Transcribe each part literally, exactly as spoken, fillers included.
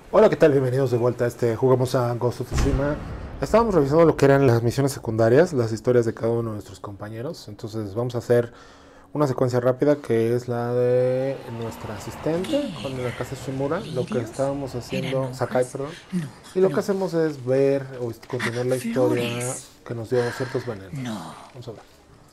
Hola, ¿qué tal? Bienvenidos de vuelta a este Jugamos a Ghost of Tsushima. Estábamos revisando lo que eran las misiones secundarias, las historias de cada uno de nuestros compañeros. Entonces vamos a hacer una secuencia rápida que es la de nuestra asistente ¿Qué con la era? casa Shimura. Lo que ¿Lirios? estábamos ¿Eran haciendo, Sakai, hojas? perdón. No, Y lo que no. hacemos es ver o Ah, continuar la historia flores. que nos dio ciertos venenos. No. Vamos a ver.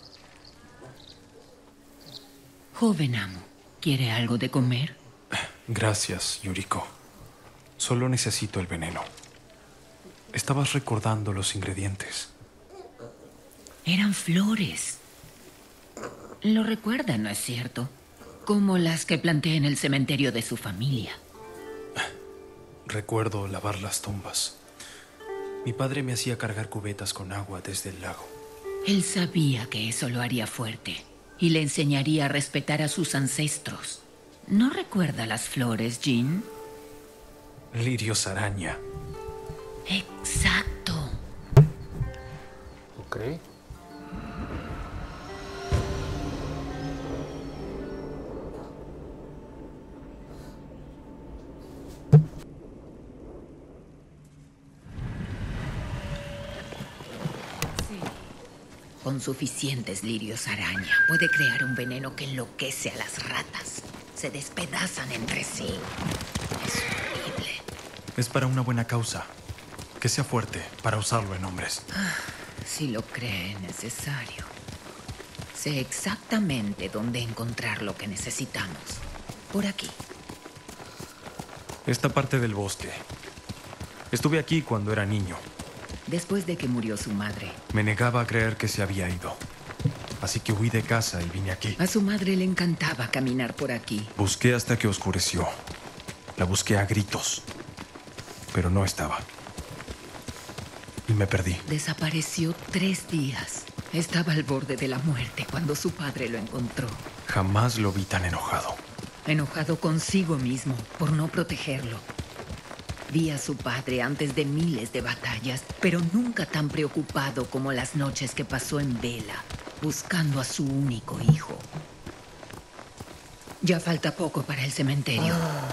Joven amo, ¿quiere algo de comer? Gracias, Yuriko. Solo necesito el veneno. Estabas recordando los ingredientes. Eran flores. Lo recuerda, ¿no es cierto? Como las que planté en el cementerio de su familia. Recuerdo lavar las tumbas. Mi padre me hacía cargar cubetas con agua desde el lago. Él sabía que eso lo haría fuerte y le enseñaría a respetar a sus ancestros. ¿No recuerda las flores, Jean? Lirios araña. Exacto. Ok. Con suficientes lirios araña, puede crear un veneno que enloquece a las ratas. Se despedazan entre sí. Es horrible. Es para una buena causa. Que sea fuerte para usarlo en hombres. Si lo cree necesario. Sé exactamente dónde encontrar lo que necesitamos. Por aquí. Esta parte del bosque. Estuve aquí cuando era niño. Después de que murió su madre. Me negaba a creer que se había ido. Así que huí de casa y vine aquí. A su madre le encantaba caminar por aquí. Busqué hasta que oscureció. La busqué a gritos. Pero no estaba. Y me perdí. Desapareció tres días. Estaba al borde de la muerte cuando su padre lo encontró. Jamás lo vi tan enojado. Enojado consigo mismo por no protegerlo. Vi a su padre antes de miles de batallas, pero nunca tan preocupado como las noches que pasó en vela, buscando a su único hijo. Ya falta poco para el cementerio.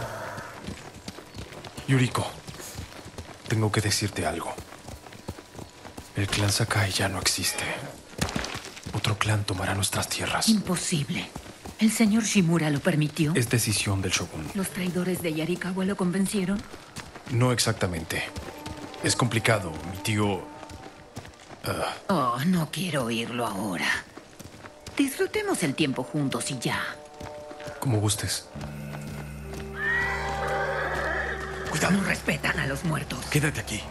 Yuriko, tengo que decirte algo. El clan Sakai ya no existe. Otro clan tomará nuestras tierras. Imposible. ¿El señor Shimura lo permitió? Es decisión del shogun. ¿Los traidores de Yarikawa lo convencieron? No exactamente. Es complicado. Mi tío... Uh, Oh, no quiero oírlo ahora. Disfrutemos el tiempo juntos y ya. como gustes. Cuidado. No respetan a los muertos. Quédate aquí.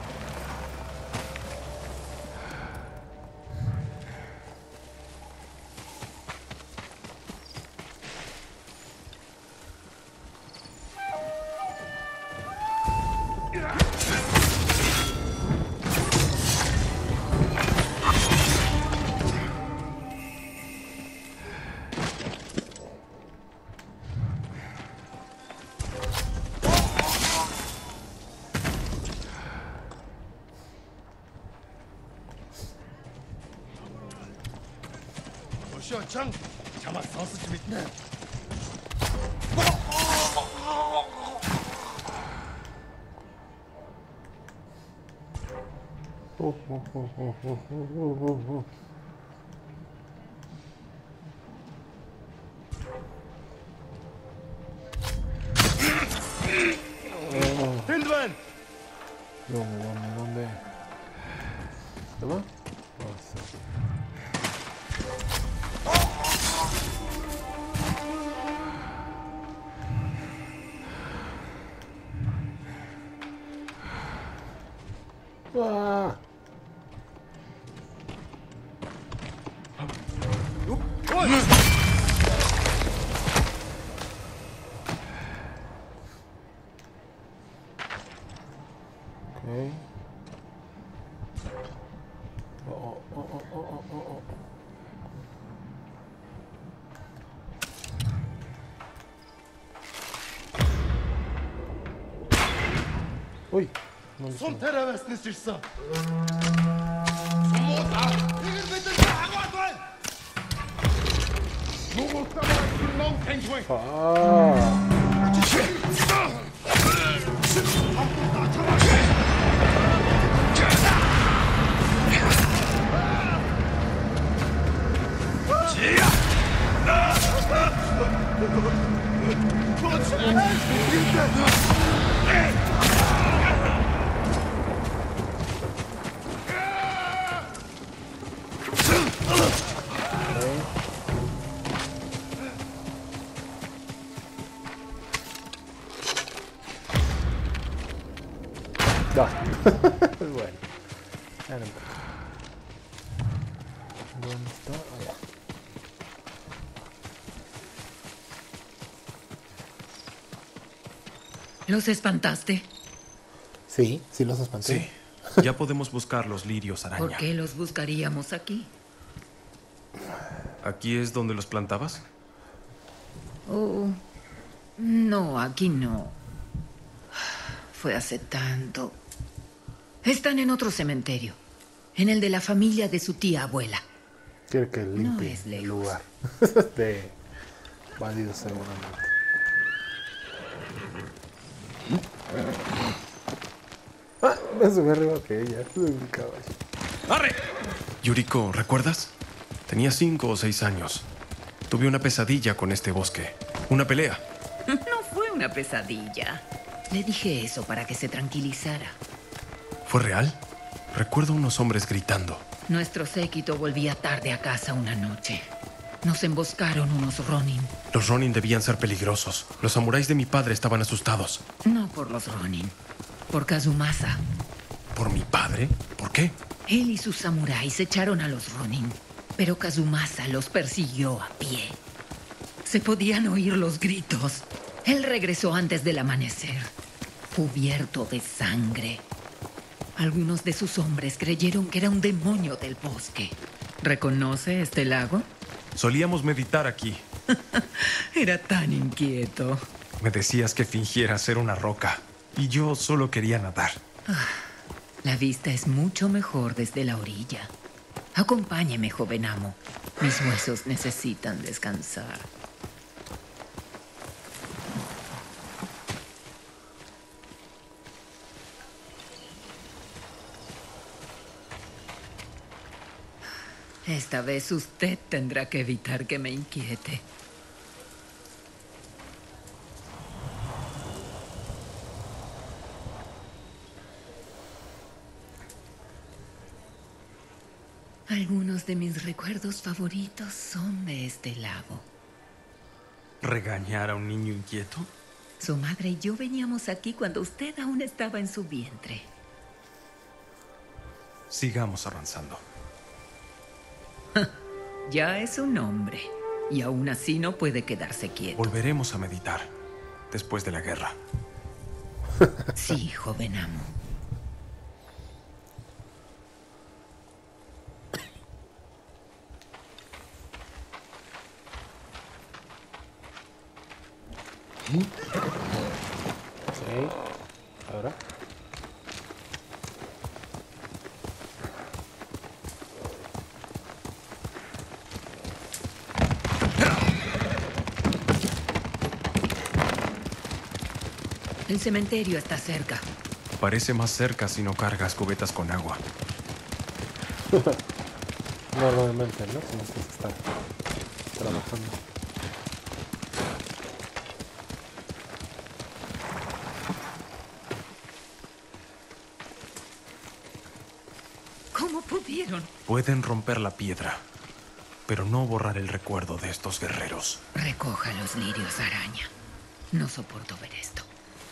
장 자마 사스 좀 있네. Oh, oh, oh, oh, oh, oh, oh, oh. 밴드맨. ¿Dónde, dónde, dónde? ¿Dónde va? Oh, sí. 아! 오케이. 어, 어, 어, 어, 어, 어, 어. 어이. 손 테라베스니스 있어. 소모다. 이걸 믿을 줄 알고 안 누구 따라 너무 팽수해. 아. No. Bueno. Ya no importa. ¿Dónde está? Allá. ¿Los espantaste? Sí, sí los espanté. Sí. Ya podemos buscar los lirios araña. ¿Por qué los buscaríamos aquí? ¿Aquí es donde los plantabas? Oh, no, aquí no. Fue hace tanto. Están en otro cementerio. En el de la familia de su tía abuela. Quiere que limpie No es el lejos. lugar de bandidos seguramente. Ah, me subí arriba que ella. Soy un caballo. ¡Arre! Yuriko, ¿recuerdas? Tenía cinco o seis años. Tuve una pesadilla con este bosque. Una pelea. No fue una pesadilla. Le dije eso para que se tranquilizara. ¿Fue real? Recuerdo unos hombres gritando. Nuestro séquito volvía tarde a casa una noche. Nos emboscaron unos Ronin. Los Ronin debían ser peligrosos. Los samuráis de mi padre estaban asustados. No por los Ronin, por Kazumasa. ¿Por mi padre? ¿Por qué? Él y sus samuráis echaron a los Ronin, pero Kazumasa los persiguió a pie. Se podían oír los gritos. Él regresó antes del amanecer, cubierto de sangre. Algunos de sus hombres creyeron que era un demonio del bosque. ¿Reconoce este lago? Solíamos meditar aquí. Era tan inquieto. Me decías que fingiera ser una roca. Y yo solo quería nadar. La vista es mucho mejor desde la orilla. Acompáñeme, joven amo. Mis huesos necesitan descansar. Esta vez usted tendrá que evitar que me inquiete. Algunos de mis recuerdos favoritos son de este lago. ¿Regañar a un niño inquieto? Su madre y yo veníamos aquí cuando usted aún estaba en su vientre. Sigamos avanzando. Ya es un hombre, y aún así no puede quedarse quieto. Volveremos a meditar después de la guerra. Sí, joven amo. Sí. Ahora. El cementerio está cerca. Parece más cerca si no cargas cubetas con agua. Normalmente, ¿no? Si no se está trabajando. ¿Cómo pudieron? Pueden romper la piedra, pero no borrar el recuerdo de estos guerreros. Recoja los lirios, araña. No soporto ver esto.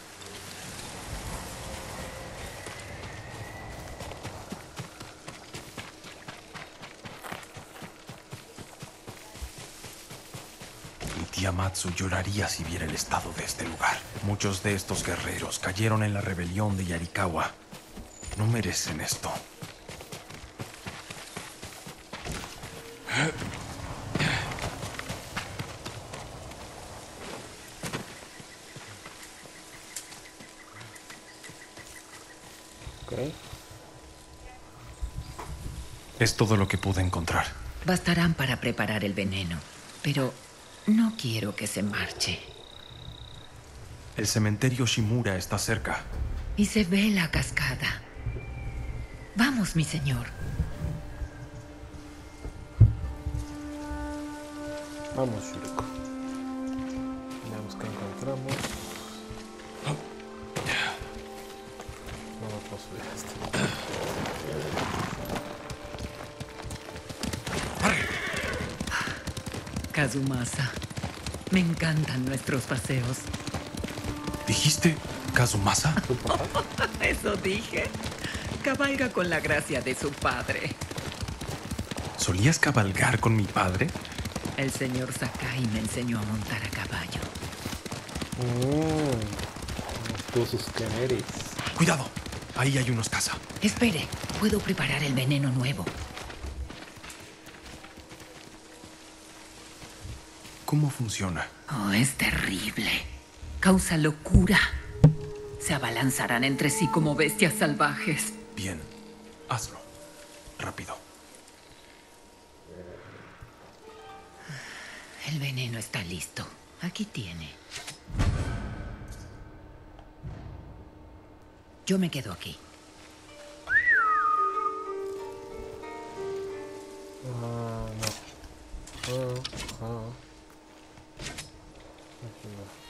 Mi tía Matsu lloraría si viera el estado de este lugar. Muchos de estos guerreros cayeron en la rebelión de Yarikawa. No merecen esto. Ok. Es todo lo que pude encontrar. Bastarán para preparar el veneno, pero no quiero que se marche. El cementerio Shimura está cerca. Y se ve la cascada. Vamos, mi señor. Vamos, Yuriko. Veamos qué encontramos. No me puedo subir a este. Kazumasa, me encantan nuestros paseos. ¿Dijiste ¿Kazumasa? ¿Tu papá? Eso dije. Cabalga con la gracia de su padre. ¿Solías cabalgar con mi padre? El señor Sakai me enseñó a montar a caballo. Mmm. Tú sus queneris. Cuidado, ahí hay unos caza. Espere, puedo preparar el veneno nuevo. ¿Cómo funciona? Oh, es terrible. Causa locura. Se abalanzarán entre sí como bestias salvajes. Bien, hazlo. Rápido. El veneno está listo. Aquí tiene. Yo me quedo aquí. Ah, no. Ah, ah. Aquí no.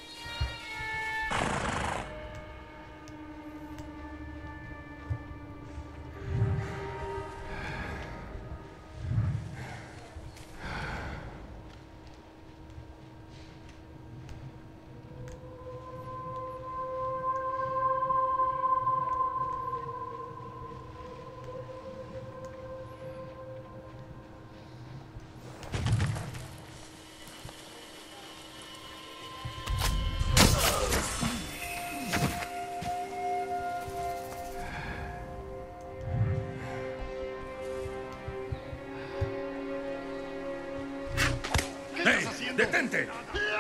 ¡Hey! ¡Detente!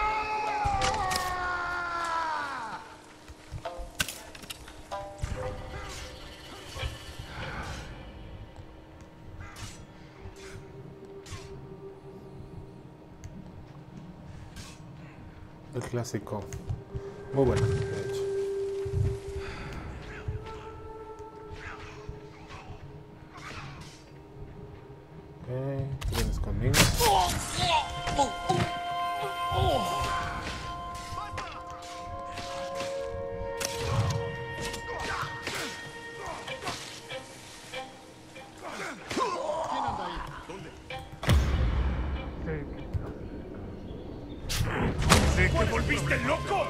El clásico. Muy bueno, de hecho. Ok, vienes conmigo. ¿Te volviste loco?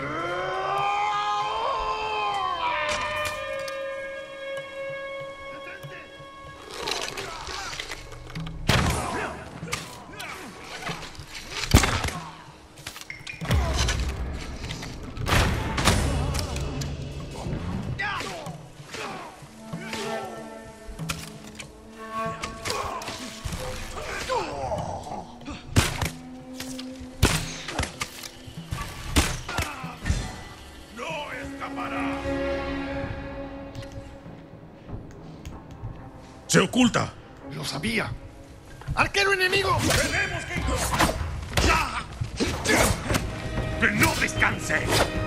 ¡Se oculta! Lo sabía. ¡Arquero enemigo! ¡Tenemos que... ¡Que no descanse!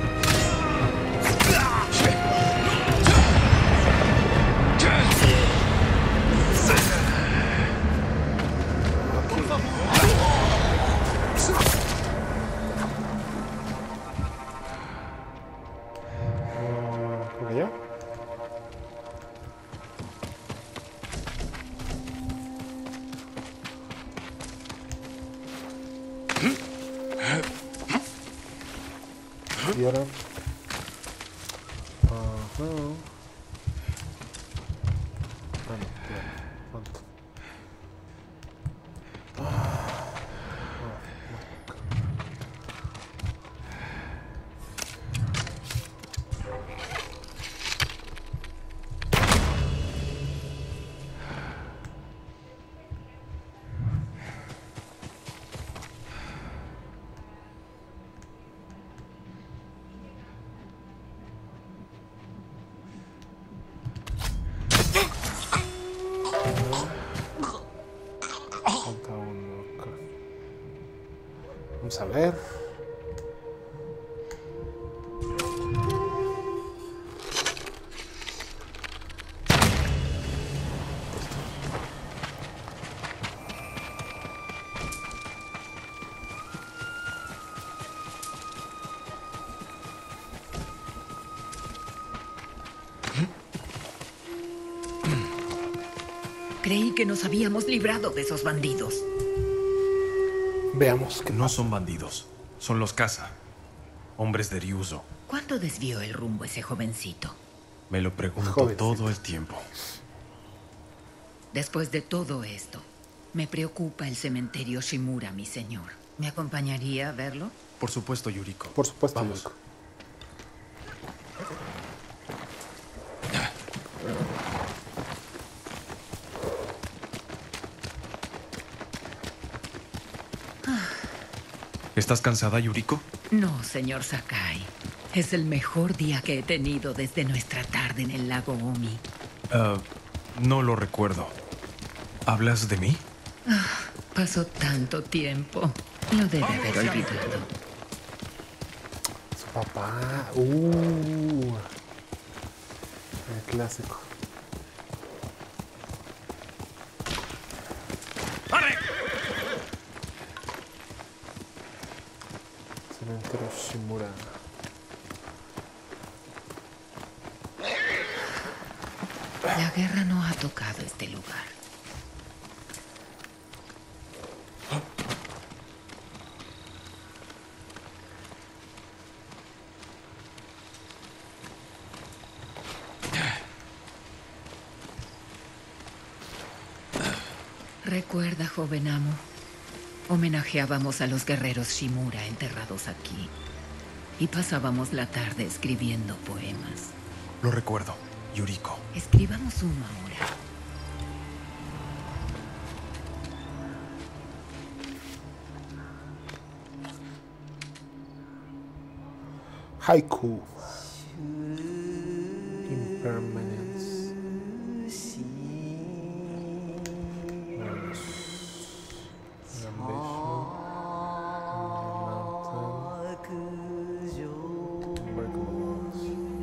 ¿Creo que ya? Y ahora. Ajá. Ah, no, ya. ¿Cuánto? Ah. Falta uno acá. Vamos a ver. Creí que nos habíamos librado de esos bandidos. Veamos que No son bandidos, son los caza. Hombres de Ryuzo. ¿Cuándo desvió el rumbo ese jovencito? Me lo pregunto Jovencito. todo el tiempo. Después de todo esto, me preocupa el cementerio Shimura, mi señor. ¿Me acompañaría a verlo? Por supuesto, Yuriko. Por supuesto, Vamos. Yuriko. ¿Estás cansada, Yuriko? No, señor Sakai. Es el mejor día que he tenido desde nuestra tarde en el lago Omi. Ah, no lo recuerdo. ¿Hablas de mí? Pasó tanto tiempo. Lo debe haber olvidado. Su papá. Uh. El clásico. ¡Pare! Cementerio Shimura. La guerra no ha tocado este lugar. Recuerda, joven amo, homenajeábamos a los guerreros Shimura enterrados aquí y pasábamos la tarde escribiendo poemas. Lo recuerdo, Yuriko. Escribamos uno ahora. Haiku. Impermanence. Vamos. Ambition. Tuberculosis.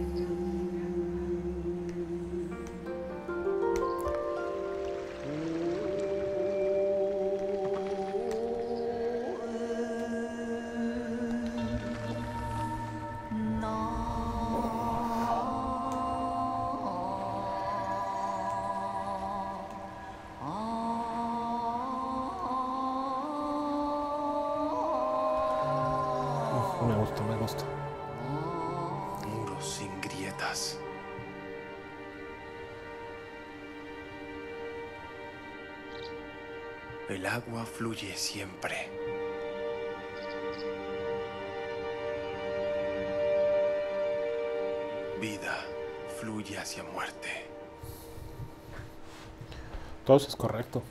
Me gusta, me gusta. Muros sin grietas. El agua fluye siempre. Vida fluye hacia muerte. Todo eso es correcto.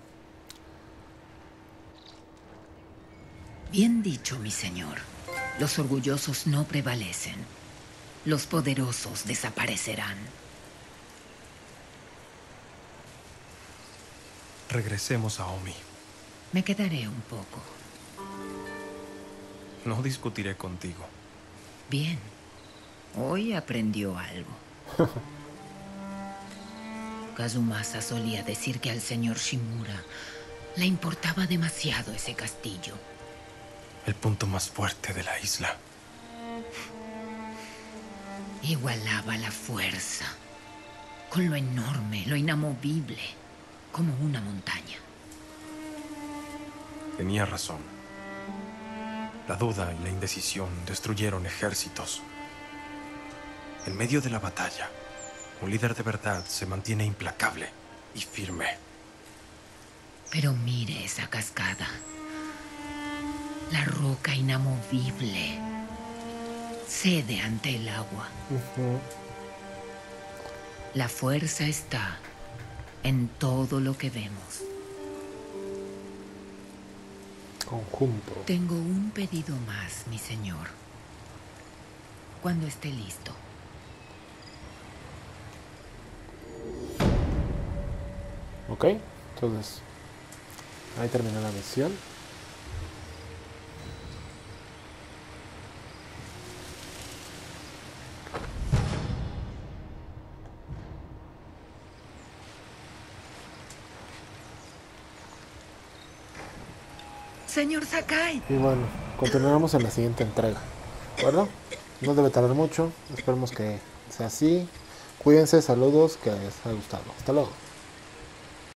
Bien dicho, mi señor. Los orgullosos no prevalecen. Los poderosos desaparecerán. Regresemos a Omi. Me quedaré un poco. No discutiré contigo. Bien. Hoy aprendió algo. Kazumasa solía decir que al señor Shimura le importaba demasiado ese castillo. El punto más fuerte de la isla. Igualaba la fuerza con lo enorme, lo inamovible, como una montaña. Tenía razón. La duda y la indecisión destruyeron ejércitos. En medio de la batalla, un líder de verdad se mantiene implacable y firme. Pero mire esa cascada. La roca inamovible cede ante el agua. Uh-huh. La fuerza está en todo lo que vemos. Conjunto. Tengo un pedido más, mi señor. Cuando esté listo. Ok, entonces ahí terminó la misión. Señor Sakai. Y bueno, continuaremos en la siguiente entrega. ¿De acuerdo? No debe tardar mucho. Esperemos que sea así. Cuídense, saludos, que les haya gustado. Hasta luego.